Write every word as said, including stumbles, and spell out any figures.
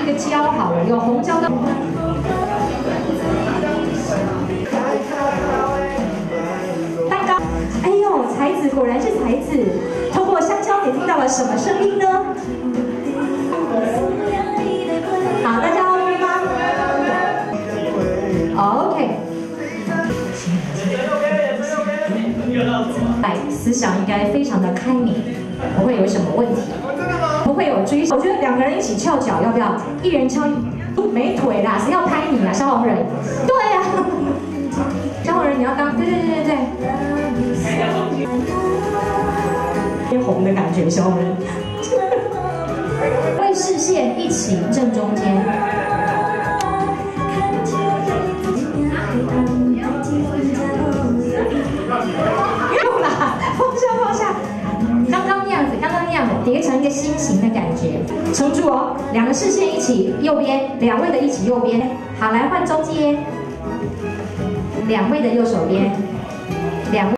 一个椒好了，有红椒的。蛋糕，哎呦，才子果然是才子。通过香蕉，你听到了什么声音呢？好，大家 OK 吗 ？OK。 哎，思想应该非常的开明，不会有什么问题，不会有追求。我觉得两个人一起翘脚，要不要？一人翘，没腿啦，谁要拍你啊，萧红人？对呀、啊，萧红人你要当，对对对对对。偏红的感觉，萧红人。为视线一起正中间。 叠成一个心形的感觉，撑住哦，两个视线一起，右边，两位的一起右边，好，来换中间，两位的右手边，两位。